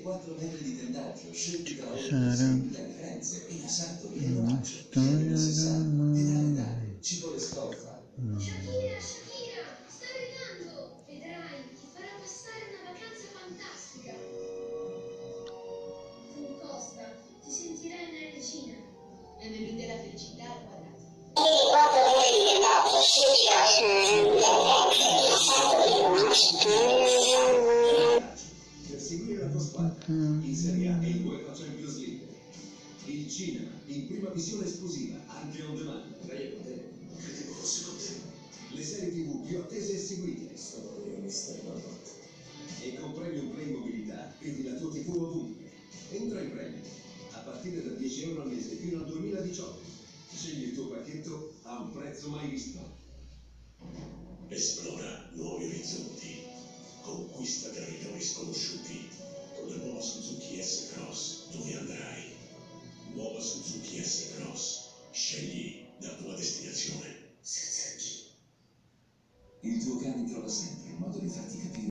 4 metri di tendaggio scelti tra oltre Sarà 6.000 differenze in Sartori e una Donaggio. storia 60, pedale d'amore. Dani, cibo le stoffa. Shakira, Shakira, sta arrivando! Vedrai, ti farà passare una vacanza fantastica. Con Costa ti sentirai una regina. È menù della felicità al quadrato. Per seguire la tua squadra in Serie A e in UEFA Champions League. Il cinema in prima visione esclusiva, anche on demand. Lei con te? Credevo fosse con te. Le serie TV più attese e seguite. Sono io, mister Marmot. E con Premium Play Mobilità vedi la tua TV ovunque. Entra in premio a partire da 10 euro al mese fino al 2018. Scegli il tuo pacchetto a un prezzo mai visto. Esplora nuovi orizzonti. Conquista territori sconosciuti. Con la nuova Suzuki S-Cross dove andrai? Nuova Suzuki S-Cross. Scegli la tua destinazione. Il tuo cane trova sempre il modo di farti capire